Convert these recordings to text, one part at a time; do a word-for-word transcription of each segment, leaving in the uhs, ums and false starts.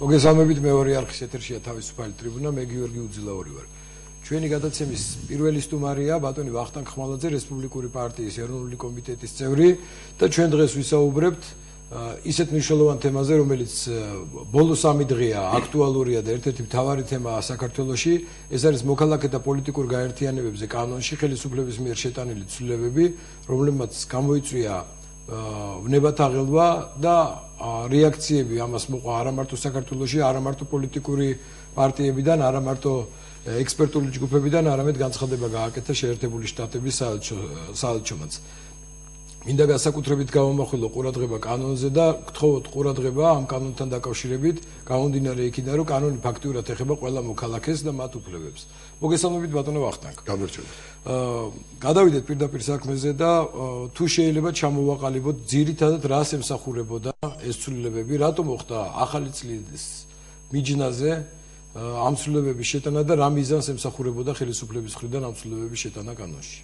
მოგესალმებით, მეორე არხის ეთერშია თავისუფალი ტრიბუნა, მე გიორგი უძილაური ვარ. ჩვენი გადაცემის პირველი სტუმარია ბატონი ვახტანგ ხმალაძე, რესპუბლიკური პარტიის ეროვნული კომიტეტის წევრი და ჩვენ დღეს ვისაუბრებთ ისეთ მნიშვნელოვან თემაზე, რომელიც ბოლო სამი დღეა აქტუალურია და ერთ-ერთი მთავარი თემაა საქართველოში. ეს არის მოქალაქეთა პოლიტიკურ გაერთიანებებზე კანონში ხელისუფლების მიერ შეტანილი ცვლილებები, რომლებმაც გამოიწვია ვნებათა ღელვა და რეაქციები ამას მოყვა არა მარტო საქართველოში, არა მარტო პოლიტიკური პარტიებიდან, არა მარტო ექსპერტული ჯგუფებიდან, არამედ განცხადება გააკეთა შეერთებული შტატების საელჩომაც. მინდა განსაკუთრებით გავამახვილო ყურადღება კანონზე და გთხოვოთ ყურადღება ამ კანონთან დაკავშირებით, გამომდინარე იქიდან, რომ კანონი ფაქტიურად ეხება ყველა მოქალაქეს და მათ უფლებებს. მოგესალმებით ბატონო ვახტანგ. გამარჯობა. გადავიდეთ პირდაპირ საქმეზე და თუ შეიძლება ჩამოვაყალიბოთ ძირითადად რას ემსახურებოდა ეს ცვლილებები, რატომ მოხდა ახალი წლის მიჯნაზე ამ ცვლილებების შეტანა და რა მიზანს ემსახურებოდა ხელისუფლების მხრიდან ამ ცვლილებების შეტანა კანონში?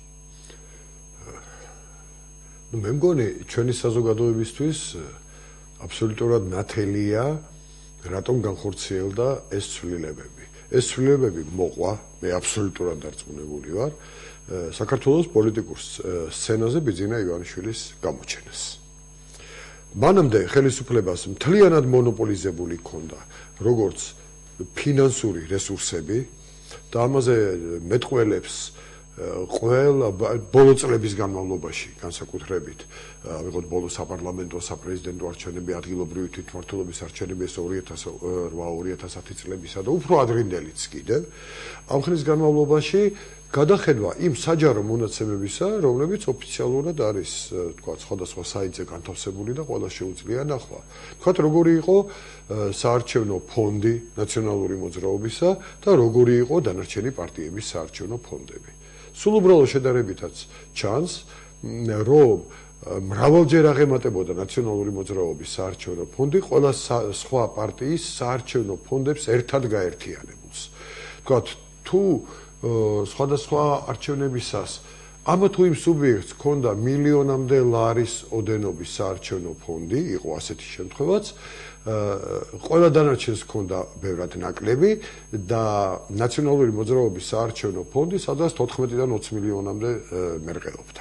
Ну, მე მგონი ჩვენი საზოგადოებისთვის აბსოლუტურად ნათელია, რატომ განხორციელდა ეს ცვლილებები. ეს ცვლილებები მოყვა, მე აბსოლუტურად დარწმუნებული ვარ, საქართველოს პოლიტიკურ სცენაზე ბიძინა ივანიშვილის გამოჩენას. მანამდე ხელისუფლებას მთლიანად მონოპოლიზებული ჰქონდა როგორც ფინანსური რესურსები და ამაზე მეტყველებს ყველა ბოლო წლების განმავლობაში განსაკუთრებით ვიღოთ ბოლო საპარლამენტო საპრეზიდენტო არჩევნები, ადგილობრივი თვითმმართველობის არჩევნები ორი ათას ოთხ ორი ათას ათი წლებისა და უფრო ადრინდელიც კიდევ ამ ხნის განმავლობაში გადახედვა იმ საჯარო მონაცემებისა, რომლებიც ოფიციალურად არის თქვა სხვადასხვა საიტზე განთავსებული და ყველა შეუძლია ნახვა. თქვა როგორი იყო საარჩევნო ფონდი ნაციონალური მოძრაობისა და როგორი იყო დანარჩენი პარტიების საარჩევნო ფონდები. სულ უბრალო შედარებითაც ჩანს, რომ მრავალჯერ აღემატებოდა ნაციონალური მოძრაობის საარჩევნო ფონდი ყველა სხვა პარტიის საარჩევნო ფონდებს ერთად გაერთიანებულს. თქვა თუ სხვადასხვა არჩევნებისას ამა თუ იმ სუბიექტს ჰქონდა მილიონამდე ლარის ოდენობის საარჩევნო ფონდი, იყო ასეთი შემთხვევაც, ყველა დანარჩენს ჰქონდა ბევრად ნაკლები და ნაციონალური მოძრაობის საარჩევნო ფონდი სადაც თოთხმეტიდან ოცი მილიონამდე მერყეობდა.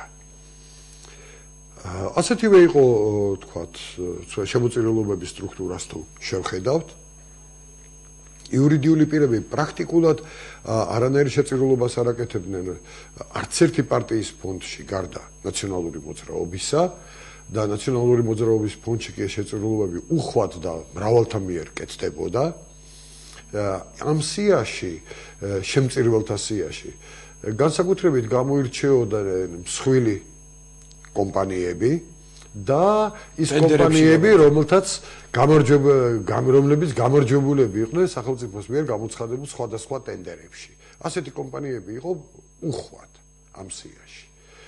ასეთივე იყო, თქვათ, შემოწირულობების სტრუქტურას თუ შევხედავთ, იურიდიული პირები პრაქტიკულად არანაირი შეწირულობას არ აკეთებდნენ არც ერთი პარტიის ფონდში გარდა ნაციონალური მოძრაობისა და ნაციონალური მოძრაობის ფონდში კი შეწირულობები უხვად და მრავალთა მიერ კეთდებოდა. ამ სიაში, შემწირველთა სიაში, განსაკუთრებით გამოირჩეოდა მსხვილი კომპანიები და ის კომპანიები, რომელთაც რომლებიც გამარჯვებულები იყვნენ სახელმწიფოს მიერ გამოცხადებულ სხვადასხვა ტენდერებში. ასეთი კომპანიები იყო უხვად ამ სიაში.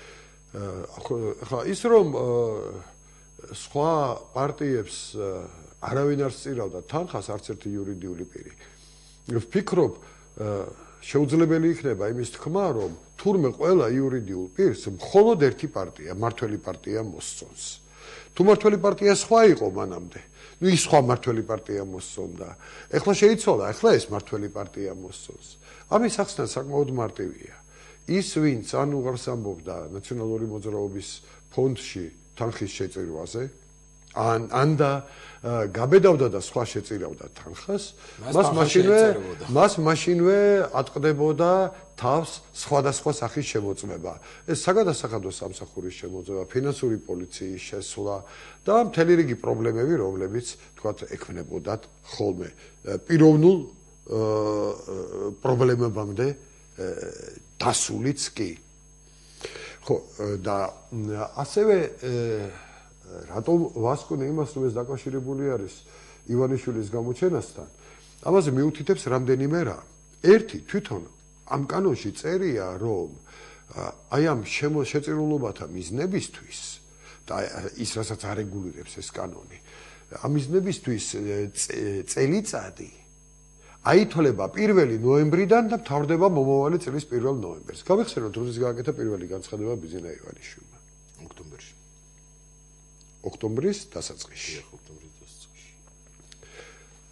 ახლა ის რომ სხვა პარტიებს არავინ არ სწირავდა თანხას, არც ერთი იურიდიული პირი. ვფიქრობ, შეუძლებელი იქნება იმის თქმა, რომ თურმე ყველა იურიდიულ პირს მხოლოდ ერთი პარტია, მმართველი პარტია მოსწონს. თუ მმართველი პარტია სხვა იყო მანამდე, ნუ ის სხვა მმართველი პარტია მოსწონდა. ეხლა შეიცვალა, ეხლა ეს მმართველი პარტია მოსწონს. ამის ახსნა საკმაოდ მარტივია. ის ვინც ან უღარს ამბობდა ნაციონალური მოძრაობის ფონდში თანხის შეწირვაზე, ან ან და გაბედავდა და სხვა შეწირავდა თანხას, მას მაშინვე მას მაშინვე ატყდებოდა თავს სხვადასხვა სახის შემოწმება. ეს საგადასახადო სამსახურის შემოწმება, ფინანსური პოლიციის შესვლა და მთელი რიგი პრობლემები, რომლებიც თქვათ ექმნებოდათ ხოლმე პიროვნულ პრობლემებამდე დასულიც კი. ხო, და ასევე რატომ ვასკვნე იმას, რომ ეს დაკავშირებული არის ივანიშვილის გამოჩენასთან, ამაზე მიუთითებს რამდენიმე რამ. ერთი, თვითონ ამ კანონში წერია, რომ აი ამ შეწირულობათა მიზნებისთვის და ის რასაც არეგულირებს ეს კანონი, ამ მიზნებისთვის წელიწადი აითვლება პირველი ნოემბრიდან და მთავრდება მომავალი წლის პირველ ნოემბერს. გავიხსენოთ, როდის გააკეთა პირველი განცხადება ბიძინა ივანიშვილმა. ოქტომბერში. ოქტომბრის დასაწყისში. ოქტომბრის დასაწყისში.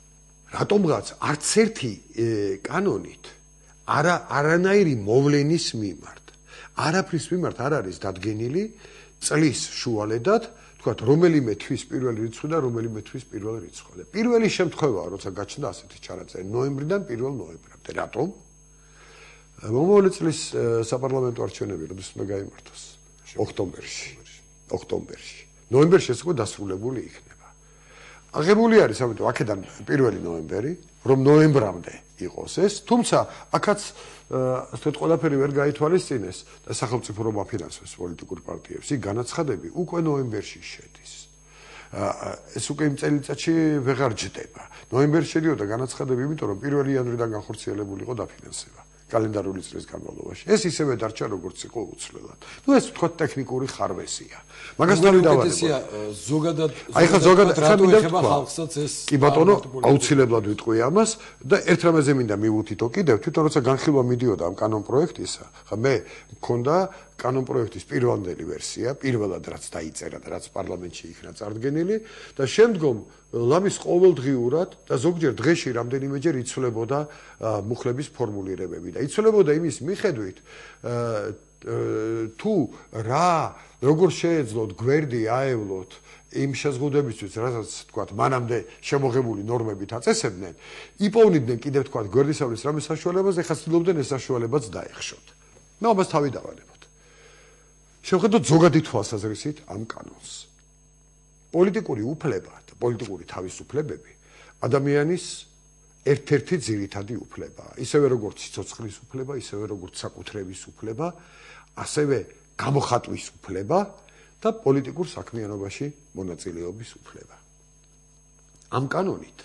რატომღაც არც ერთი კანონით არა არანაირი მოვლენის მიმართ არაფრის მიმართ არ არის დადგენილი წლის შუალედად თქვათ რომელიმე თვის პირველი რიცხვი და რომელიმე თვის პირველი რიცხვი და პირველი შემთხვევაა როცა გაჩნდა ასეთი ჩანაწერი ნოემბრიდან პირველ ნოემბრამდე რატომ მომავალი წლის საპარლამენტო არჩევნები როდის უნდა გაიმართოს ოქტომბერში ოქტომბერში ნოემბერში ეს უკვე დასრულებული იქნება აღებული არის ამიტომ აქედან პირველი ნოემბერი რომ ნოემბრამდე იყოს ეს თუმცა აქაც ასე ყველაფერი ვერ გაითვალისწინეს და სახელმწიფო რომ აფინანსებს პოლიტიკურ პარტიებს იქ განაცხადები უკვე ნოემბერში შედის ეს უკვე იმ წელიწადში ვეღარ ჯდება ნოემბერში შედიოდა განაცხადები იმიტომ რომ პირველი იანვრიდან განხორციელებული იყო დაფინანსება კალენდარული წლის განმავლობაში ეს ისევე დარჩა როგორც იყო უცვლელად ნუ ეს თქვა ტექნიკური ხარვესია მაგას თავი დავარდება ზოგადად აი ხა ზოგადად რატო ეხება ხალხსაც ეს კი ბატონო აუცილებლად ვიტყვი ამას და ერთ რამეზე მინდა მივუთითო კიდევ თვითონ როცა განხილვა მიდიოდა ამ კანონ პროექტისა ხა მე მქონდა კანონ პროექტის პირველი ვერსია პირველად რაც დაიწერა და რაც პარლამენტში იქნა წარდგენილი და შემდგომ ლამის ყოველდღიურად და ზოგჯერ დღეში რამდენიმეჯერ იცვლებოდა მუხლების ფორმულირებები და იცვლებოდა იმის მიხედვით თუ რა როგორ შეეძლოთ გვერდი აევლოთ იმ შეზღუდებისთვის რასაც თქვათ მანამდე შემოღებული ნორმებით აწესებდნენ იპოვნიდნენ კიდევ თქვათ გვერდისავლის რამე საშუალებას ეხლა ცდილობდნენ ეს საშუალებაც დაეხშოთ მე ამას თავი დავანებოთ შევხედოთ ზოგადი თვალსაზრისით ამ კანონს პოლიტიკური უფლება და პოლიტიკური თავისუფლებები ადამიანის ერთ-ერთი ძირითადი უფლებაა ისევე როგორც სიცოცხლის უფლება ისევე როგორც საკუთრების უფლება ასევე გამოხატვის უფლება და პოლიტიკურ საქმიანობაში მონაწილეობის უფლება ამ კანონით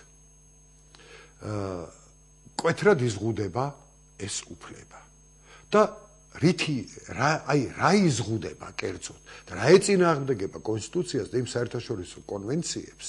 კვეთრად იზღუდება ეს უფლება და რითი რა აი რა იზღუდება კერძოდ და რა ეწინააღმდეგება კონსტიტუციას და იმ საერთაშორისო კონვენციებს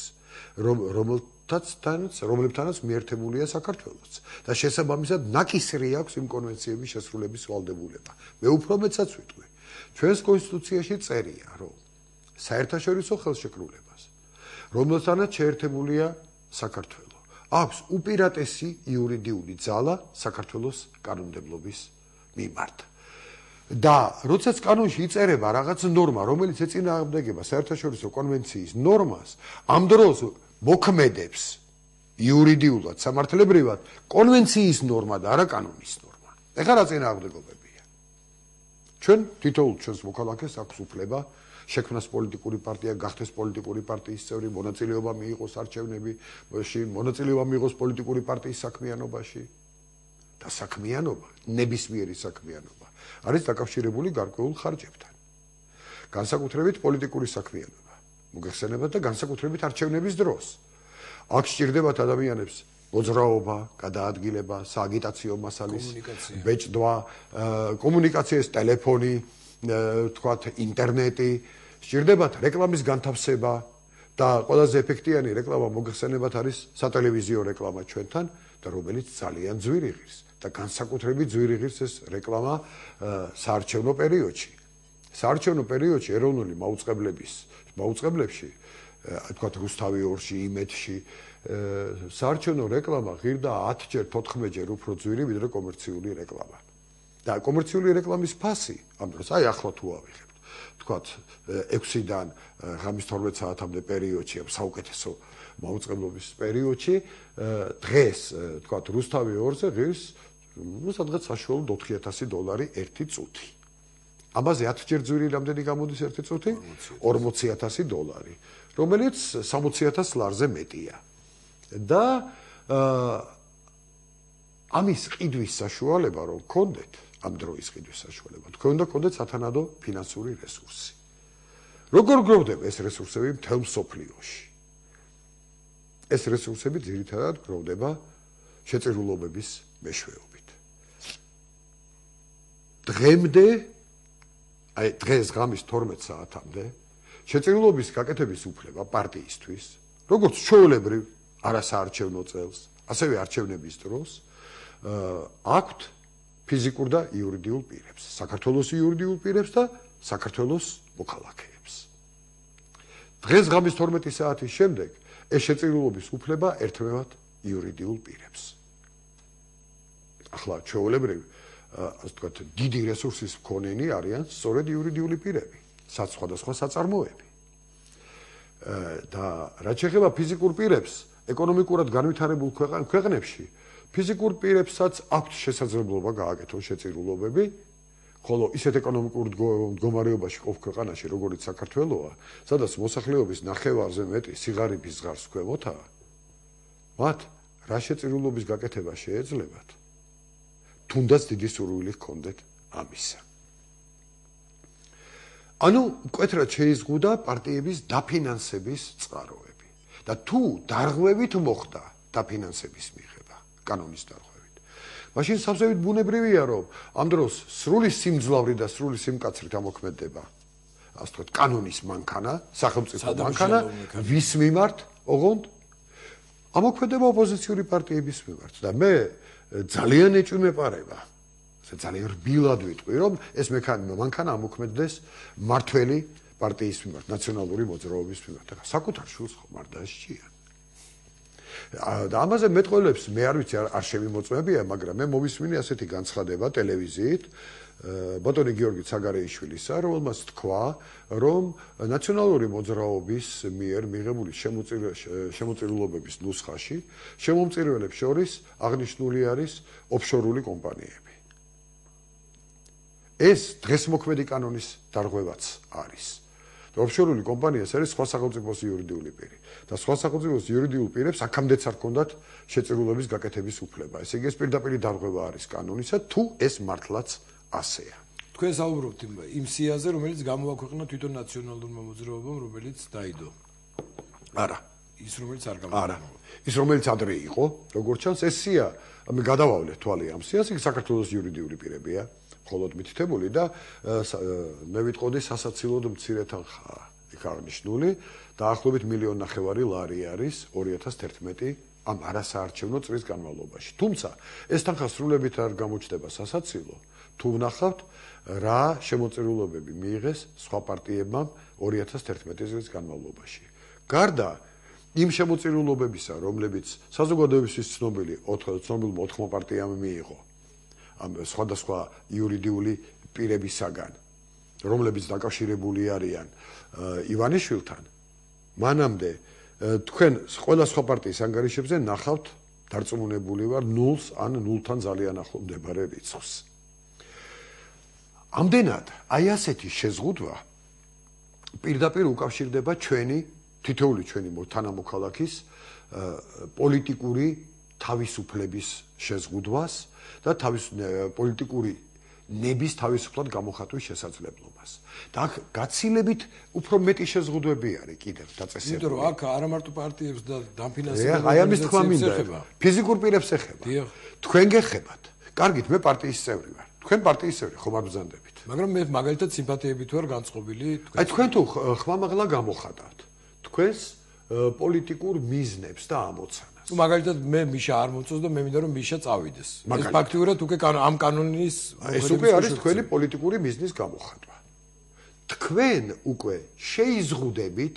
რომელთაც რომლებთანაც მიერთებულია საქართველოც და შესაბამისად ნაკისრი აქვს იმ კონვენციების შესრულების ვალდებულება მე უფრო მეცაც ვიტყვი ჩვენს კონსტიტუციაში წერია რომ საერთაშორისო ხელშეკრულებას რომელთანაც შეერთებულია საქართველო აქვს უპირატესი იურიდიული ძალა საქართველოს კანონმდებლობის მიმართ და როდესაც კანონში იწერება რაღაც ნორმა რომელიც ეწინააღმდეგება საერთაშორისო კონვენციის ნორმას ამ დროს მოქმედებს იურიდიულად სამართლებრივად კონვენციის ნორმა და არა კანონის ნორმა ეხლა რა წინააღმდეგობებია ჩვენ თითოეულ ჩვენს მოქალაქეს აქვს უფლება შექმნას პოლიტიკური პარტია გახდეს პოლიტიკური პარტიის წევრი მონაწილეობა მიიღოს არჩევნებში მონაწილეობა მიიღოს პოლიტიკური პარტიის საქმიანობაში და საქმიანობა ნებისმიერი საქმიანობა არის დაკავშირებული გარკვეულ ხარჯებთან განსაკუთრებით პოლიტიკური საქმიანობა მოგეხსენებათ და განსაკუთრებით არჩევნების დროს აქ სჭირდებათ ადამიანებს მოძრაობა, გადაადგილება, სააგიტაციო მასალის ბეჭდვა, კომუნიკაციის ტელეფონი, თქვათ ინტერნეტი, სჭირდებათ რეკლამის განთავსება და ყველაზე ეფექტიანი რეკლამა მოგხსენებათ არის სატელევიზიო რეკლამა ჩვენთან და რომელიც ძალიან ძვირი ღირს და განსაკუთრებით ძვირი ღირს ეს რეკლამა საარჩევნო პერიოდში. საარჩევნო პერიოდში ეროვნული მაუწყებლების მაუწყებლებში თქვათ რუსთავი ორში, იმედში საარჩევნო რეკლამა ღირდა ათჯერ, თოთხმეტჯერ უფრო ძვირი ვიდრე კომერციული რეკლამა. და კომერციული რეკლამის ფასი ამ დროს აი ახლა თუ ავიღებთ თქვათ ექვსიდან ღამის თორმეტ საათამდე პერიოდში ამ საუკეთესო მაუწყებლობის პერიოდში დღეს თქვათ რუსთავი ორზე ღირს ну სადღაც საშუალოდ ოთხი ათასი დოლარი ერთი წუთი. ამაზე ათჯერ ძვირი რამდენი გამოდის ერთი წუთი? ორმოცი ათასი დოლარი, რომელიც სამოცი ათას ლარზე მეტია. და ამის ყიდვის საშუალება რომ გქონდეთ, ამ დროის ყიდვის საშუალება, თქვენ უნდა გქონდეთ სათანადო ფინანსური რესურსი. როგორ გროვდება ეს რესურსები მთელ მსოფლიოში? ეს რესურსები ძირითადად გროვდება შეწირულობების მეშვეობით. დღემდე აი დღეს ღამის თორმეტ საათამდე შეწირულობის გაკეთების უფლება პარტიისთვის, როგორც ჩვეულებრივ არასაარჩევნო წელს, ასევე არჩევნების დროს აქვთ ფიზიკურ და იურიდიულ პირებს, საქართველოს იურიდიულ პირებს და საქართველოს მოქალაქეებს. დღეს ღამის თორმეტი საათის შემდეგ ეს შეწირულობის უფლება ერთმევად იურიდიულ პირებს. ახლა ჩვეულებრივ ასე ვთქვათ, დიდი რესურსის მქონენი არიან სწორედ იურიდიული პირები, სხვადასხვა საწარმოები. და რაც შეეხება ფიზიკურ პირებს, ეკონომიკურად განვითარებულ ქვეყნებში, ფიზიკურ პირებსაც აქვთ შესაძლებლობა გააკეთონ შეწირულობები, ხოლო ისეთ ეკონომიკურ მდგომარეობაში ყოფ ქვეყანაში, როგორც საქართველოა, სადაც მოსახლეობის ნახევარზე მეტი სიღარიბის ზღარს ქვემოთაა, მათ რა შეწირულობის გაკეთება შეეძლებათ, თუნდაც დიდი სურვილი ჰქონდეთ ამისა. ანუ მკვეთრად შეიზღუდა პარტიების დაფინანსების წყაროები და თუ დარღვევით მოხდა დაფინანსების მიღება, კანონის დარღვევით, მაშინ სავსებით ბუნებრივია, რომ ამ დროს სრული სიმძლავრი და სრული სიმკაცრით ამოქმედება, ასე ვთქვათ, კანონის მანქანა, სახელმწიფო მანქანა, ვის მიმართ, ოღონდ ამოქმედება ოპოზიციური პარტიების მიმართ და მე ძალიან ეჭვმეპარება, ძალიან რბილად ვიტყვი, რომ ეს მანქანა ამოქმედდეს მართველი პარტიის მიმართ, ნაციონალური მოძრაობის მიმართ. საკუთარ შულს ხომ არ დასჭიან. და ამაზე მეტყველებს მე არ ვიცი არ შემიმოწმებია, მაგრამ მე მოვისმინე ასეთი განცხადება ტელევიზიით ბატონი გიორგი ცაგარეიშვილისა, რომელმაც თქვა, რომ ნაციონალური მოძრაობის მიერ მიღებული შემოწირულობების ნუსხაში შემომწირველებს შორის აღნიშნული არის ოფშორული კომპანიები. ეს დღესმოქმედი კანონის დარღვევაც არის. და ოფშორული კომპანია ეს არის სხვა სახელმწიფოს იურიდიული პირი. და სხვა სახელმწიფოს იურიდიულ პირებს აქამდეც არ ჰქონდათ შეწირულობის გაკეთების უფლება. ესე იგი ეს პირდაპირ დარღვევა არის კანონისა, თუ ეს მართლაც ასეა. თქვენ საუბრობთ იმ სიაზე, რომელიც გამოაქვეყნა თვითონ ნაციონალურმა მოძრაობამ, რომელიც დაიდო. არა, ის რომელიც არ გამოაქვეყნა. ის რომელიც ადრე იყო, როგორც ჩანს, ეს სია, მე გადავავლე თვალი ამ სიას, ის საქართველოს იურიდიული პირებია. მხოლოდ მითითებული და მე ვიტყოდი სასაცილოდ მცირე თანხაა იქ აღნიშნული, დაახლოებით მილიონ ნახევარი ლარი არის ორი ათას თერთმეტი ამ არასაარჩევნო წრის განმავლობაში. თუმცა ეს თანხა სრულებით არ გამოჩნდება სასაცილო, თუ ვნახავთ რა შემოწირულობები მიიღეს სხვა პარტიებმა ორი ათას თერთმეტი წლის განმავლობაში. გარდა იმ შემოწირულობებისა, რომლებიც საზოგადოებისთვის ცნობილი ცნობილმა ოთხმა პარტიამ მიიღო ამ სხვადასხვა იურიდიული პირებისაგან, რომლებიც დაკავშირებული არიან ივანიშვილთან, მანამდე თქვენ ყველა სხვა პარტიის ანგარიშებზე ნახავთ დარწმუნებული ვარ ნულს ან ნულთან ძალიან ახლო მდებარე რიცხვს. ამდენად აი ასეთი შეზღუდვა პირდაპირ უკავშირდება ჩვენი თითოეული ჩვენი თანამოქალაქის პოლიტიკური თავისუფლების შეზღუდვას და თავის პოლიტიკური ნების თავისუფლად გამოხატვის შესაძლებლობას. და აქ გაცილებით უფრო მეტი შეზღუდვები არის კიდევ დაწესებული. იმიტომ რომ აქ არა მარტო პარტიებს და დამფინანსებელ აი ამის თქვა მინდა. ფიზიკურ პირებს ეხება. თქვენ გეხებათ. კარგით, მე პარტიის წევრი ვარ. თქვენ პარტიის წევრი ხომ არ ბრძანდებით. მაგრამ მე მაგალითად სიმპათიებით ვარ განწყობილი. აი თქვენ თუ ხმამაღლა გამოხატავთ თქვენს პოლიტიკურ მიზნებს და ამოცანას. ну მაგალითად მე მიშა არ მომწონს და მე მინდა რომ მიშა წავიდეს. ეს ფაქტიურად უკვე ამ კანონის ეს უკვე არის თქვენი პოლიტიკური მიზნის გამოხატვა. თქვენ უკვე შეიზღუდებით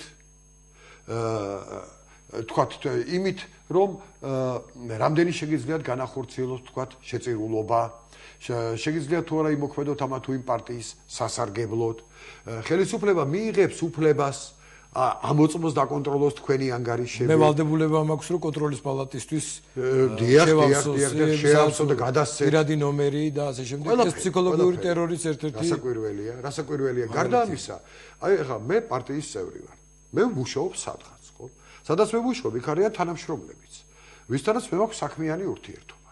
აა თქვათ იმით რომ რამდენი შეგიძლიათ განახორციელოთ თქვათ შეწირულობა, შეგიძლიათ თუ არა იმოქმედოთ ამა თუ იმ პარტიის სასარგებლოდ, ხელისუფლება მიიღებს უფლებას ამოწმოს დაკონტროლოს თქვენი ანგარიშები. მე ვალდებულება მაქვს რომ კონტროლის პალატისთვის დიახ, დიახ, დიახ, შეავსო და გადასცე პირადი ნომერი და ასე შემდეგ. ეს ფსიქოლოგიური ტერორის ერთ-ერთი რასაკვირველია, რასაკვირველია. გარდა ამისა, აი ახლა მე პარტიის წევრი ვარ. მე ვმუშაობ სადღაც, ხო? სადაც მე ვმუშაობ, იქ არიან თანამშრომლებიც. ვისთანაც მე მაქვს საქმიანი ურთიერთობა.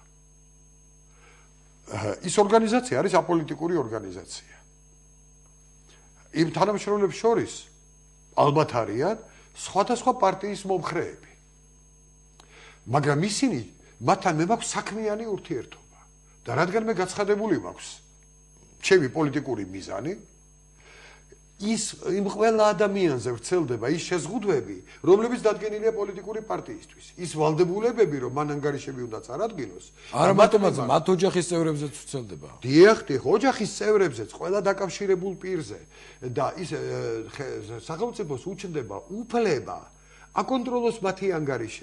ის ორგანიზაცია არის აპოლიტიკური ორგანიზაცია. იმ თანამშრომლებს შორის ალბათ არიან სხვადასხვა პარტიის მომხრეები. მაგრამ ისინი მათთან მე მაქვს საქმიანი ურთიერთობა. და რადგან მე გაცხადებული მაქვს ჩემი პოლიტიკური მიზანი, ის იმ ყველა ადამიანზე ვრცელდება ის შეზღუდვები, რომლებიც დადგენილია პოლიტიკური პარტიისთვის. ის ვალდებულებები, რომ მან ანგარიშები უნდა წარადგინოს, არა მარტომაც მათ ოჯახის წევრებზეც ვრცელდება. დიახ, დიახ, ოჯახის წევრებზეც, ყველა დაკავშირებულ პირზე და ის სახელმწიფოს უჩნდება უფლება აკონტროლოს მათი ანგარიშები.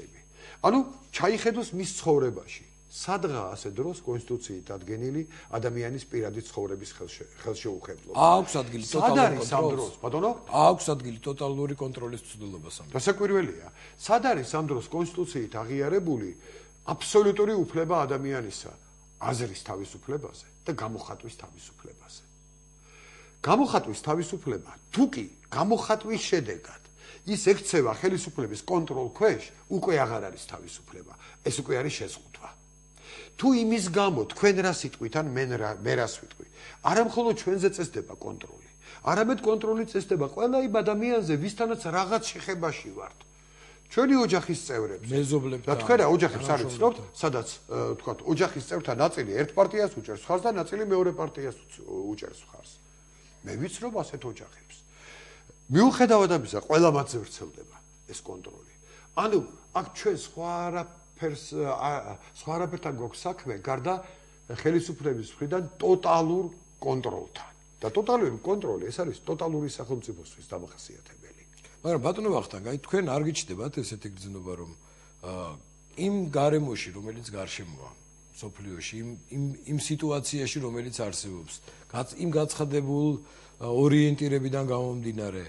ანუ ჩაიხედოს მის ცხოვრებაში. სადღა ასე დროს კონსტიტუციით დადგენილი ადამიანის პირადი ცხოვრების ხელშეუხებლობა. აქვს ადგილი ტოტალური კონტროლის. ბატონო? აქვს ადგილი ტოტალური კონტროლის ცდილობას. დასაკვირველია. სად არის ამ დროს კონსტიტუციით აღიარებული აბსოლუტური უფლება ადამიანისა აზრის თავისუფლებაზე და გამოხატვის თავისუფლებაზე. გამოხატვის თავისუფლება თუ კი გამოხატვის შედეგად ის ექცევა ხელისუფლების კონტროლ ქვეშ, უკვე აღარ არის თავისუფლება. ეს უკვე არის შეზღუდვა. თუ იმის გამო თქვენ რა სიტყვით ან მე რას ვიტყვი, არა მხოლოდ ჩვენზე წესდება კონტროლი, არამედ კონტროლი წესდება ყველა იმ ადამიანზე, ვისთანაც რაღაც შეხებაში ვართ. ჩვენი ოჯახის წევრებს მეზობლებთან და თქვენ რა ოჯახებს არ ვიცნობთ, სადაც თქვათ ოჯახის წევრთა ნაწილი ერთ პარტიას უჭერს ხარს და ნაწილი მეორე პარტიას უჭერს ხარს. მე ვიცნობ ასეთ ოჯახებს. მიუხედავად ამისა, ყველა მათზე ვრცელდება ეს კონტროლი. ანუ აქ ჩვენ სხვა არაფერს სხვა არაფერთან გვაქვს საქმე, გარდა ხელისუფლების მხრიდან ტოტალურ კონტროლთან. და ტოტალური კონტროლი ეს არის ტოტალური სახელმწიფოსთვის დამახასიათებელი. მაგრამ ბატონო ვახტანგ, აი თქვენ არ გიჩნდებათ ესეთი გრძნობა, რომ იმ გარემოში, რომელიც გარშემოა სოფლიოში, იმ იმ იმ სიტუაციაში, რომელიც არსებობს, იმ გაცხადებულ ორიენტირებიდან გამომდინარე,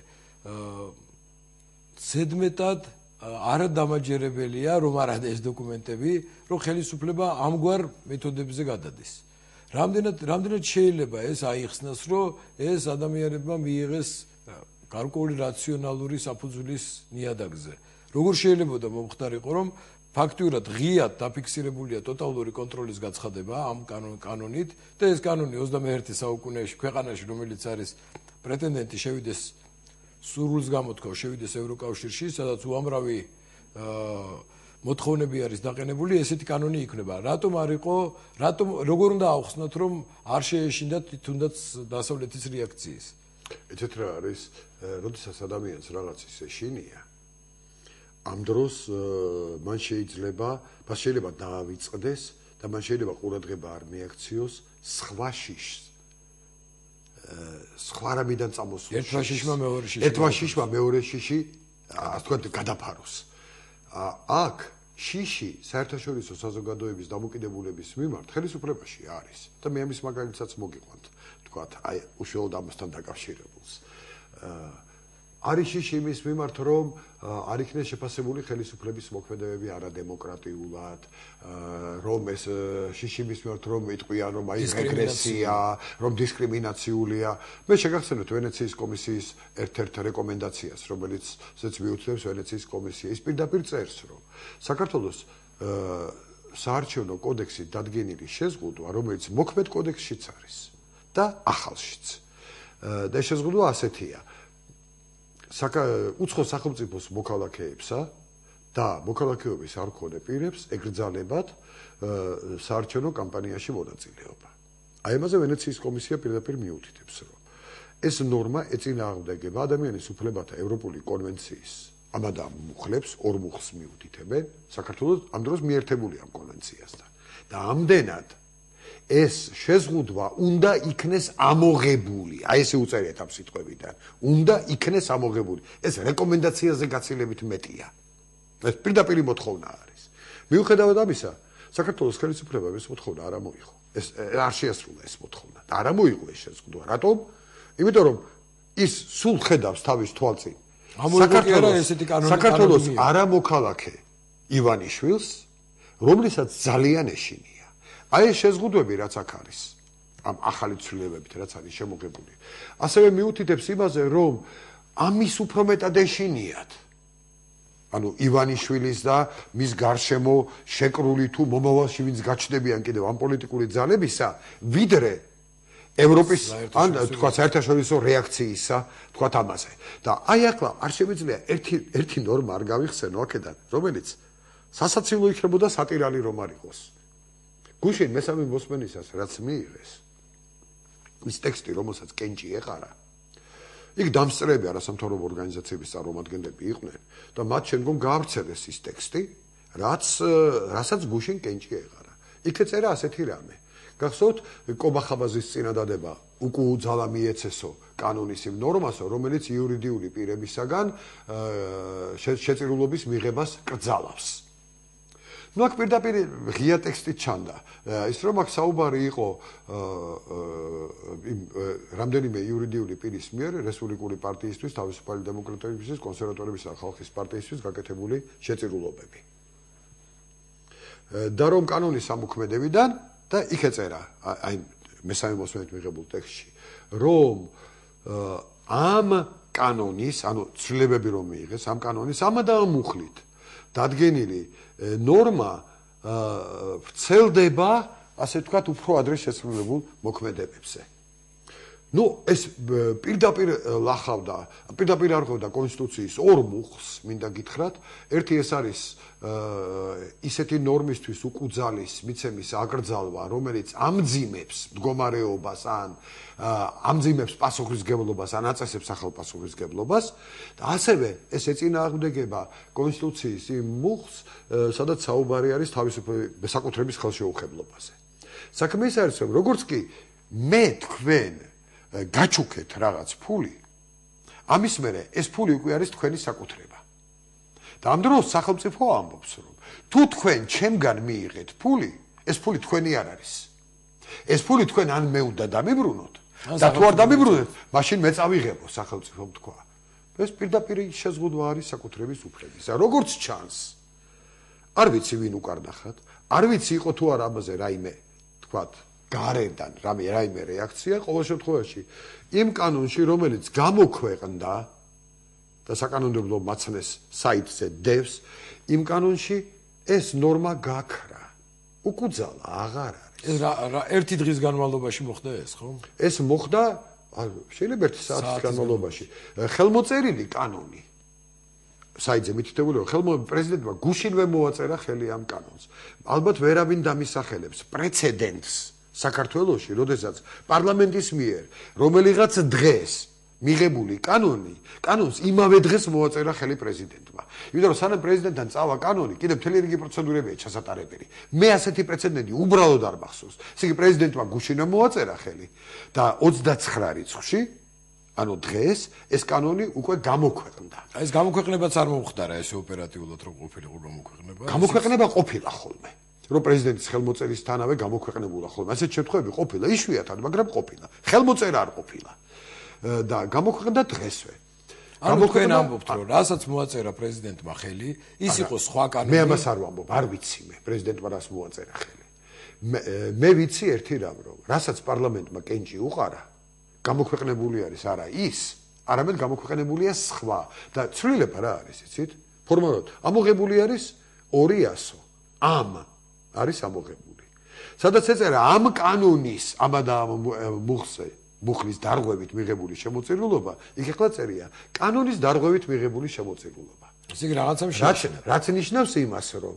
ზედმეტად არ დამაჯერებელია, რომ არა ეს დოკუმენტები, რომ ხელისუფლება ამგვარ მეთოდებებზე გადადის. რამდენად რამდენად შეიძლება ეს აიხსნას, რომ ეს ადამიანებმა მიიღეს გარკვეული რაციონალური საფუძვლის ნიადაგზე. როგორ შეიძლება მომხდარიყო, რომ ფაქტიურად ღიად დაფიქსირებულია ტოტალური კონტროლის გაცხადება ამ კანონით და ეს კანონი ოცდამეერთე საუკუნეში ქვეყანაში, რომელიც არის პრეტენდენტი შევიდეს სურვილს გამოთქვა, შევიდეს ევროკავშირში, სადაც უამრავი მოთხოვნები არის დაყენებული, ესეთი კანონი იქნება. რატომ არ იყო, რატომ როგორ უნდა ავხსნათ, რომ არ შეეშინდათ თუნდაც დასავლეთის რეაქციის? ეცეთ რა არის, როდესაც ადამიანს რაღაცის ეშინია, ამ დროს მან შეიძლება, მას შეიძლება დაავიწყდეს და მან შეიძლება ყურადღება არ მიაქციოს სხვა შიშს. სხვა რამიდან წამოსულ ერთმა შიშმა მეორე შიში. ერთმა შიშმა მეორე შიში, ასე ვთქვათ, გადაფაროს. აქ შიში საერთაშორისო საზოგადოების დამოკიდებულების მიმართ ხელისუფლებაში არის და მე ამის მაგალითსაც მოგიყვანთ, ვთქვათ, აი უშუალოდ ამასთან დაკავშირებულს. არის შიში იმის მიმართ, რომ არ იქნეს შეფასებული ხელისუფლების მოქმედებები არადემოკრატიულად, რომ ეს შიში იმის მიმართ, რომ იტყვიან, რომ აი რეგრესია, რომ დისკრიმინაციულია. მე შეგახსენებთ ვენეციის კომისიის ერთ-ერთ რეკომენდაციას, რომელიც ზეც მიუთითებს ვენეციის კომისია. ის პირდაპირ წერს, რომ საქართველოს საარჩევნო კოდექსით დადგენილი შეზღუდვა, რომელიც მოქმედ კოდექსშიც არის და ახალშიც. და ეს შეზღუდვა ასეთია. უცხო სახელმწიფოს მოქალაქეებსა და მოქალაქეობის არ მქონე პირებს ეკრძალებათ საარჩევნო კამპანიაში მონაწილეობა. აი ამაზე ვენეციის კომისია პირდაპირ მიუთითებს, რომ ეს ნორმა ეწინააღმდეგება ადამიანის უფლებათა ევროპული კონვენციის ამადამ მუხლებს, ორ მუხლს მიუთითებენ, საქართველოს ამ დროს მიერთებულია ამ კონვენციასთან. და ამდენად ეს შეზღუდვა უნდა იქნეს ამოღებული. აი ესე უწერიათ ამ სიტყვებიდან. უნდა იქნეს ამოღებული. ეს რეკომენდაციაზე გაცილებით მეტია. ეს პირდაპირი მოთხოვნა არის. მიუხედავად ამისა, საქართველოს ხელისუფლებამ ეს მოთხოვნა არ ამოიღო. ეს არ შეასრულა ეს მოთხოვნა. და არ ამოიღო ეს შეზღუდვა. რატომ? იმიტომ რომ ის სულ ხედავს თავის თვალწინ. საქართველოს არამოქალაქე ივანიშვილს, რომლესაც ძალიან ეშინია. აი ეს შეზღუდვები რაც აქ არის ამ ახალი ცვლილებებით რაც არის შემოღებული ასევე მიუთითებს იმაზე რომ ამის უფრო მეტად ეშინიათ ანუ ივანიშვილის და მის გარშემო შეკრული თუ მომავალში ვინც გაჩნდებიან კიდევ ამ პოლიტიკური ძალებისა ვიდრე ევროპის ან თქვა საერთაშორისო რეაქციისა თქვა ამაზე და აი ახლა არ შემიძლია ერთი ერთი ნორმა არ გავიხსენო აქედან რომელიც სასაცილო იქნებოდა სატირალი რომ არ იყოს გუშინ მესამე მოსმენისას რაც მიიღეს ის ტექსტი რომელსაც კენჭი ეყარა იქ დამსწრეები არასამთავრობო ორგანიზაციების წარმომადგენლები იყვნენ და მათ შემდგომ გაავრცელეს ის ტექსტი რაც რასაც გუშინ კენჭი ეყარა იქ ეწერა ასეთი რამე გახსოვთ კობახაბაზის წინადადება უკუძალა მიეცესო კანონის იმ ნორმასო რომელიც იურიდიული პირებისაგან შეწირულობის მიღებას კრძალავს ნუ აქ პირდაპირ ღია ტექსტით ჩანდა. ის რომ აქ საუბარი იყო იმ რამდენიმე იურიდიული პირის მიერ რესპუბლიკური პარტიისთვის, თავისუფალი დემოკრატებისთვის, კონსერვატორების და ხალხის პარტიისთვის გაკეთებული შეწირულობები. და რომ კანონის ამოქმედებიდან და იქ ეწერა აი მესამე მოსმენით მიღებულ ტექსტში, რომ ამ კანონის, ანუ ცვლილებები რომ მიიღეს ამ კანონის ამა და ამ მუხლით დადგენილი ნორმა ვრცელდება, ასე ვთქვათ, უფრო ადრე შესრულებულ მოქმედებებზე. ნუ ეს პირდაპირ ლახავდა, პირდაპირ არღვევდა კონსტიტუციის ორ მუხლს, მინდა გითხრათ, ერთი ეს არის ისეთი ნორმისთვის უკუძალის მიცემის აკრძალვა, რომელიც ამძიმებს მდგომარეობას ან ამძიმებს პასუხისმგებლობას ან აწესებს ახალ პასუხისმგებლობას და ასევე ეს ეწინააღმდეგება კონსტიტუციის იმ მუხლს, სადაც საუბარი არის თავისუფალი საკუთრების ხელშეუხებლობაზე. საქმე ის არის, რომ როგორც კი მე თქვენ გაჩუქეთ რაღაც ფული, ამის მერე ეს ფული უკვე არის თქვენი საკუთრება. და ამ დროს სახელმწიფო ამბობს, რომ თუ თქვენ ჩემგან მიიღეთ ფული, ეს ფული თქვენი არ არის. ეს ფული თქვენ ან მე უნდა დამიბრუნოთ და თუ არ დამიბრუნეთ, მაშინ მე წავიღებო, სახელმწიფომ თქვა. ეს პირდაპირ შეზღუდვა არის საკუთრების უფლების. როგორც ჩანს, არ ვიცი ვინ უკარნახად, არ ვიცი იყო თუ არა ამაზე რაიმე, თქვათ, გარედან რამე რაიმე რეაქცია, ყოველ შემთხვევაში იმ კანონში, რომელიც გამოქვეყნდა და საკანონმდებლო მაცნეს საიტზე დევს, იმ კანონში ეს ნორმა გაქრა. უკუძალა აღარ არის. ეს რა ერთი დღის განმავლობაში მოხდა ეს, ხო? ეს მოხდა, შეიძლება ერთი საათის განმავლობაში. ხელმოწერილი კანონი საიტზე მითითებული, ხელმო პრეზიდენტმა გუშინვე მოაწერა ხელი ამ კანონს. ალბათ ვერავინ დამისახელებს პრეცედენტს საქართველოში, როდესაც პარლამენტის მიერ რომელიღაც დღეს მიღებული კანონი, კანონს იმავე დღეს მოაწერა ხელი პრეზიდენტმა. იმიტომ რომ სანამ პრეზიდენტთან წავა კანონი, კიდევ მთელი რიგი პროცედურებია ჩასატარებელი. მე ასეთი პრეცედენტი უბრალოდ არ მახსოვს. ესე იგი პრეზიდენტმა გუშინვე მოაწერა ხელი და ოცდაცხრა რიცხვში, ანუ დღეს ეს კანონი უკვე გამოქვეყნდა. ეს გამოქვეყნებაც არ მომხდარა ესე ოპერატიულად რომ ყოფილიყო გამოქვეყნება. გამოქვეყნება ყოფილა ხოლმე. რომ პრეზიდენტის ხელმოწერისთანავე გამოქვეყნებულა ხოლმე. ასეთ შემთხვევები ყოფილა, იშვიათად, მაგრამ ყოფილა. ხელმოწერა არ ყოფილა. და გამოქვეყნდა დღესვე. გამოქვეყნა ამბობთ, რომ რასაც მოაწერა პრეზიდენტმა ხელი, ის იყო სხვა კანონი. მე ამას არ ვამბობ, არ ვიცი მე, პრეზიდენტმა რას მოაწერა ხელი. მე ვიცი ერთი რამ, რომ რასაც პარლამენტმა კენჭი უყარა, გამოქვეყნებული არის არა ის, არამედ გამოქვეყნებულია სხვა და ცვლილება რა არის, იცით? ფორმალურად ამოღებული არის ორიასო. ამ არის ამოღებული. სადაც ეწერა ამ კანონის ამა და ამ მუხლზე მუხლის დარღვევით მიღებული შემოწირულობა, იქ ახლა წერია კანონის დარღვევით მიღებული შემოწირულობა. ესე იგი რაღაცამ შეაშენა. რაც ნიშნავს იმას, რომ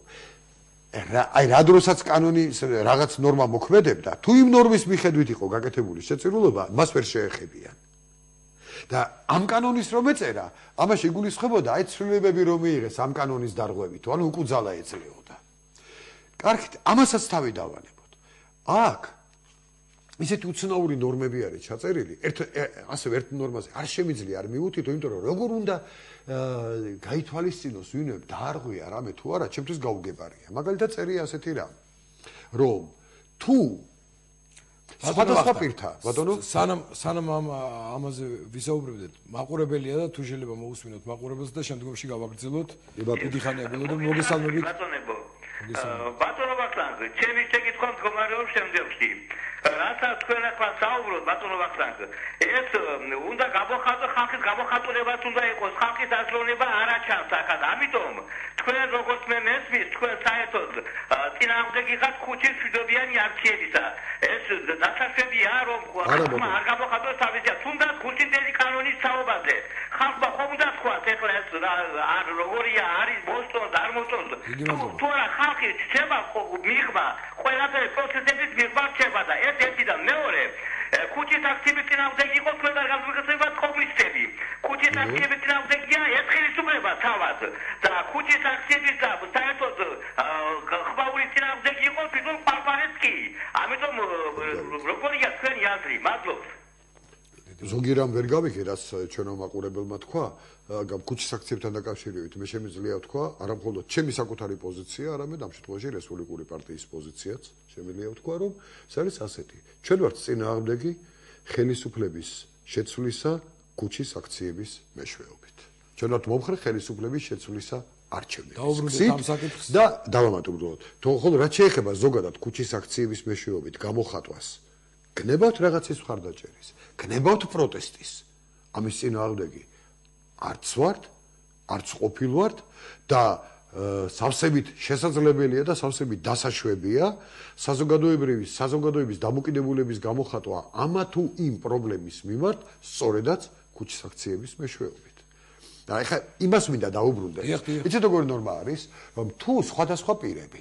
აი რა დროსაც კანონის რაღაც ნორმა მოქმედებდა, თუ იმ ნორმის მიხედვით იყო გაკეთებული შეწირულობა, მას ვერ შეეხებიან. და ამ კანონის რომ ეწერა, ამაში იგულისხმებოდა აი ცვლილებები რომ მიიღეს ამ კანონის დარღვევით, ანუ უკუძალა ეძლეოდა. კარგით, ამასაც თავი დავანებოთ. აქ ისეთი უცნაური ნორმები არის ჩაწერილი, ერთ ასევე ერთ ნორმაზე არ შემიძლია არ მივუთითო, იმიტომ რომ როგორ უნდა გაითვალისწინოს ვინმე დაარღვია რამე თუ არა, ჩემთვის გაუგებარია. მაგალითად წერია ასეთი რამ, რომ თუ სხვადასხვა პირთა, ბატონო, სანამ სანამ ამ ამაზე ვისაუბრებდეთ, მაყურებელია და თუ შეიძლება მოусმინოთ მაყურებელს და შემდგომში გავაგრძელოთ. დიდი ხანია გულოდო მოგესალმებით. ბატონებო. ბატონო ვახტანგ, ჩემი შეკითხვა მდგომარეობს შემდეგში. რასაც თქვენ ახლა საუბრობთ, ბატონო ვახტანგ, ეს უნდა გამოხატო ხალხის გამოხატულებაც უნდა იყოს, ხალხის აზროვნება არა ჩანს ახლა. ამიტომ თქვენ როგორც მე მესმის, თქვენ საერთოდ წინააღმდეგი ხართ ქუჩის მშვიდობიანი აქციებისა. ეს დასაშვებია, რომ ხალხმა არ გამოხატოს თავისი, თუნდაც ქუჩის კანონის საუბარზე. ხალხმა ხომ უნდა თქვათ ახლა ეს არ როგორია, არის მოსწონს, არ მოსწონს. თუ არა ხალხი ცება მიღმა, ყველაფერი პროცესების მიღმა რჩება და ეს ერთი და მეორე ქუჩის აქციების წინააღმდეგი იყო თქვენ არ გამიგაცნობათ კომუნისტები. ქუჩის აქციების წინააღმდეგია ერთხელისუფლება თავად და ქუჩის აქციების და საერთოდ ხმაურის წინააღმდეგი იყო თვითონ პარპარეთკი. ამიტომ როგორია თქვენი აზრი? მადლობთ. ზოგი რამ ვერ გავიგე, რაც ჩვენო მაყურებელმა თქვა, ქუჩის აქციებთან დაკავშირებით მე შემიძლია ვთქვა, არა მხოლოდ ჩემი საკუთარი პოზიცია, არამედ ამ შემთხვევაში რესპუბლიკური პარტიის პოზიციაც შემიძლია ვთქვა, რომ ეს არის ასეთი. ჩვენ ვართ წინააღმდეგი ხელისუფლების შეცვლისა ქუჩის აქციების მეშვეობით. ჩვენ ვართ მომხრე ხელისუფლების შეცვლისა არჩევნების. დაუბრუნდეთ ამ საკითხს და დავამატებდოთ. თუმცა რაც შეეხება ზოგადად ქუჩის აქციების მეშვეობით გამოხატვას, გნებავთ რაღაცის მხარდაჭერის, გნებავთ პროტესტის. ამის წინააღმდეგი არც ვართ, არც ყოფილ ვართ და სავსებით შესაძლებელია და სავსებით დასაშვებია საზოგადოებრივი საზოგადოების დამოკიდებულების გამოხატვა ამა თუ იმ პრობლემის მიმართ, სწორედაც ქუჩის აქციების მეშვეობით. და ეხლა იმას მინდა დაუბრუნდე. იცით როგორი ნორმა არის, რომ თუ სხვადასხვა პირები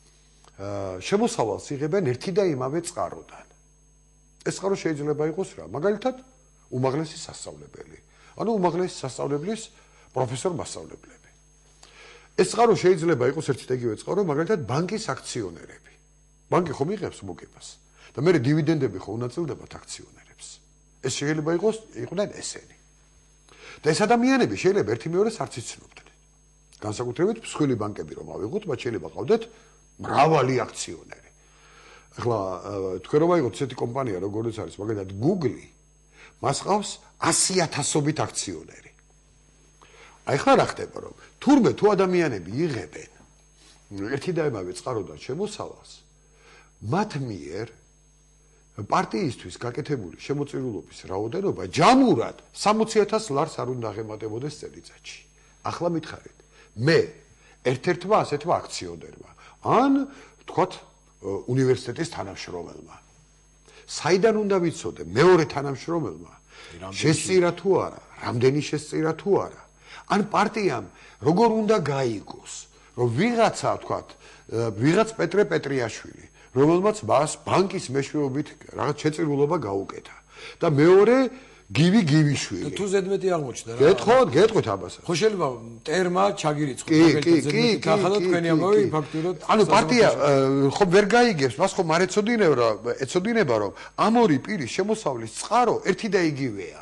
შემოსავალს იღებენ ერთი და იმავე წყაროდან. ეს წყარო შეიძლება იყოს რა, მაგალითად, უმაღლესი სასწავლებელი. ანუ უმაღლესი სასწავლებლის პროფესორ-მასწავლებლები. ეს წყარო შეიძლება იყოს ერთი და იგივე წყარო, მაგალითად, ბანკის აქციონერები. ბანკი ხომ იღებს მოგებას და მე დივიდენდები ხო უნაწილდებათ აქციონერებს. ეს შეიძლება იყოს იყვნენ ესენი. და ეს ადამიანები შეიძლება ერთი მეორეს არც იცნობდნენ. განსაკუთრებით მსხვილი ბანკები რომ ავიღოთ, მათ შეიძლება ყავდეთ მრავალი აქციონერი. ახლა თქვენ რომ აიღოთ ესეთი კომპანია, როგორც არის მაგალითად Google, მას ყავს ასი ათასობით აქციონერი. აი ხლა რა ხდება, რომ თურმე თუ ადამიანები იღებენ ერთი და იმავე წყაროდან შემოსავალს, მათ მიერ პარტიისთვის გაკეთებული შემოწირულობის რაოდენობა ჯამურად სამოცი ათას ლარს არ უნდა აღემატებოდეს წელიწადში. ახლა მითხარით, მე ერთ-ერთმა ასეთმა აქციონერმა, ან თქვათ უნივერსიტეტის თანამშრომელმა. საიდან უნდა ვიცოდე მეორე თანამშრომელმა შესწირა თუ არა, რამდენი შესწირა თუ არა. ან პარტიამ როგორ უნდა გაიგოს, რომ ვიღაცა თქვათ, ვიღაც პეტრე პეტრიაშვილი, რომელმაც მას ბანკის მეშვეობით რაღაც შეწირულობა გაუკეთა და მეორე გივი გივიშვილი. თუ ზედმეტი აღმოჩნდა რა. გეტყოთ, გეტყვით ამასაც. ხო შეიძლება ტერმა ჩაგირიცხოთ, მაგალითად ზედმეტი თანხა თქვენი ამბავი ფაქტურად. ანუ პარტია ხო ვერ გაიგებს, მას ხომ არ ეცოდინება, ეცოდინება რომ ამ ორი პირის შემოსავლის წყარო ერთი და იგივეა.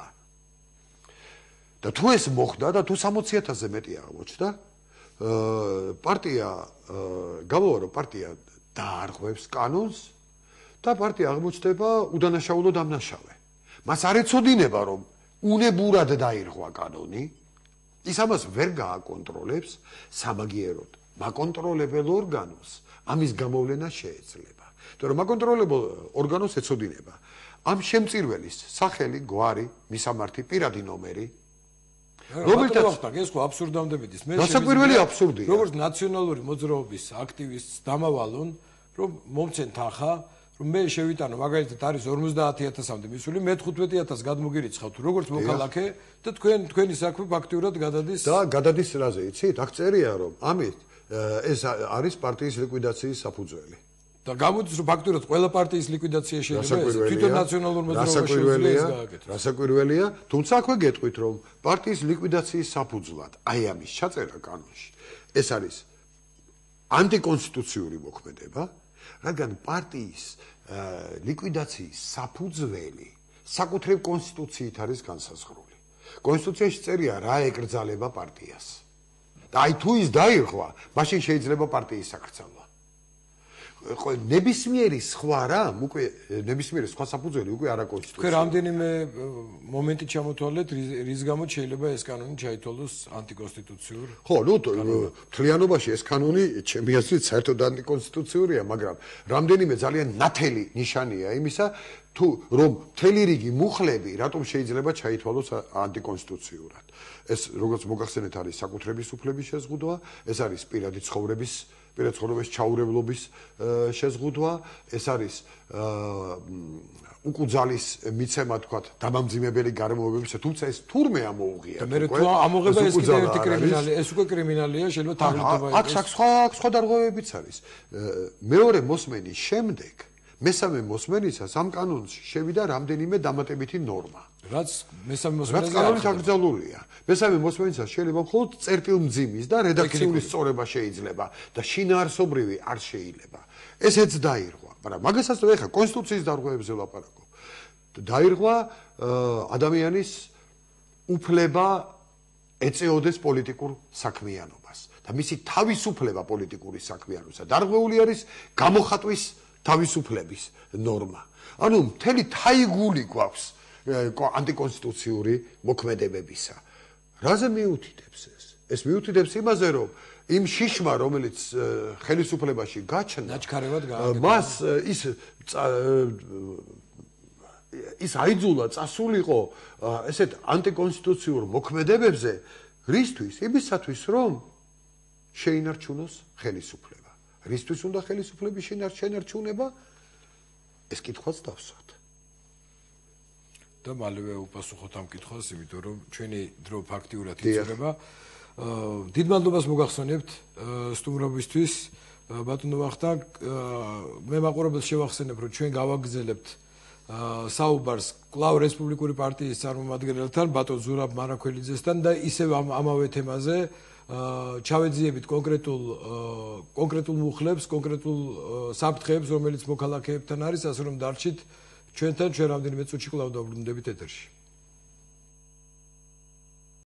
და თუ ეს მოხდა და თუ სამოცი ათასზე მეტი აღმოჩნდა, პარტია გამოვა რომ პარტია დაარღვევს კანონს და პარტია აღმოჩნდება უდანაშაულო დამნაშავე. მას არ ეცოდინება რომ უნებურად დაირღვა კანონი, ის ამას ვერ გააკონტროლებს სამაგიეროდ. მაკონტროლებელ ორგანოს ამის გამოვლენა შეეძლება. იმიტომ რომ მაკონტროლებელ ორგანოს ეცოდინება ამ შემწირველის სახელი, გვარი, მისამართი, პირადი ნომერი. რომელთაც ვახტანგ ეს ხო აბსურდამდე მიდის. მე დასაკვირველი აბსურდია. როგორც ნაციონალური მოძრაობის აქტივისტს დამავალონ, რომ მომცენ თანხა, რომ მე შევიტანო მაგალითად არის ორმოცდაათი ათასამდე მისული, მე თხუთმეტი ათასს გადმოგირიცხავთ, როგორც მოქალაქე და თქვენ თქვენი საქმე ფაქტიურად გადადის. და გადადის რაზე, იცით? აქ წერია რომ ამით ეს არის პარტიის ლიკვიდაციის საფუძველი. და გამოდის რომ ფაქტურად ყველა პარტიის ლიკვიდაცია შეიძლება ეს თვითონ ნაციონალურ მოძრაობაში შეუძლია ეს გააკეთოს. რასაკვირველია, თუმცა აქვე გეტყვით რომ პარტიის ლიკვიდაციის საფუძვლად აი ამის ჩაწერა კანონში ეს არის ანტიკონსტიტუციური მოქმედება, რადგან პარტიის ლიკვიდაციის საფუძველი საკუთრივ კონსტიტუციით არის განსაზღვრული. კონსტიტუციაში წერია რა ეკრძალება პარტიას. და აი თუ ის დაირღვა, მაშინ შეიძლება პარტიის sakრძალვა. ნებისმიერი სხვა რამ უკვე ნებისმიერი სხვა საფუძველი უკვე არ აკონსტიტუცია. თქვენ რამდენიმე მომენტი ჩამოთვალეთ, რის გამოც შეიძლება ეს კანონი ჩაითვალოს ანტიკონსტიტუციურ? ხო, ნუ მთლიანობაში ეს კანონი ჩემი აზრით საერთოდ ანტიკონსტიტუციურია, მაგრამ რამდენიმე ძალიან ნათელი ნიშანია იმისა, თუ რომ მთელი რიგი მუხლები რატომ შეიძლება ჩაითვალოს ანტიკონსტიტუციურად. ეს როგორც მოგახსენეთ არის საკუთრების უფლების შეზღუდვა, ეს არის პირადი ცხოვრების პირად ცხოვრების ჩაურევლობის შეზღუდვა, ეს არის უკუძალის მიცემა თქვათ დამამძიმებელი გარემოებებისა, თუმცა ეს თურმე ამოუღია. და მე თუ ამოღება ეს კიდევ ერთი კრიმინალი, ეს უკვე კრიმინალია, შეიძლება თაღლითობა იყოს. აქ სხვა სხვა დარღვევებიც არის. მეორე მოსმენის შემდეგ მესამე მოსმენისას ამ კანონში შევიდა რამდენიმე დამატებითი ნორმა. რაც მესამე მოსმენაზე რაც კანონით აკრძალულია. მესამე მოსმენისას შეიძლება მხოლოდ წერტილმძიმის და რედაქციული სწორება შეიძლება და შინაარსობრივი არ შეიძლება. ესეც დაირღვა, მაგრამ მაგასაც ეხა კონსტიტუციის დარღვევებზე ვლაპარაკობ. დაირღვა ადამიანის უფლება ეწეოდეს პოლიტიკურ საქმიანობას და მისი თავისუფლება პოლიტიკური საქმიანობისა დარღვეული არის გამოხატვის თავისუფლების ნორმა. ანუ მთელი თაიგული გვაქვს ანტიკონსტიტუციური მოქმედებებისა. რაზე მიუთითებს ეს? ეს მიუთითებს იმაზე, რომ იმ შიშმა, რომელიც ხელისუფლებაში გაჩნდა, ნაჩქარევად გააკეთა. მას ის ის აიძულა წასულიყო ესეთ ანტიკონსტიტუციურ მოქმედებებზე, რისთვის? იმისათვის, რომ შეინარჩუნოს ხელისუფლება. რისთვის უნდა ხელისუფლების შენარჩუნება? ეს კითხვაც დავსვათ. და მალევე უპასუხოთ ამ კითხვას, იმიტომ რომ ჩვენი დრო ფაქტიურად იწურება. დიდ მადლობას მოგახსენებთ სტუმრობისთვის, ბატონო ვახტანგ. მე მაყურებელს შევახსენებ, რომ ჩვენ გავაგრძელებთ საუბარს კვლავ რესპუბლიკური პარტიის წარმომადგენელთან, ბატონ ზურაბ მარაქველიძესთან და ისევ ამ ამავე თემაზე ჩავეძიებით კონკრეტულ კონკრეტულ მუხლებს, კონკრეტულ საფრთხეებს, რომელიც მოქალაქეებთან არის, ასე რომ დარჩით ჩვენთან, ჩვენ რამდენიმე წუთში კვლავ დავბრუნდებით ეთერში.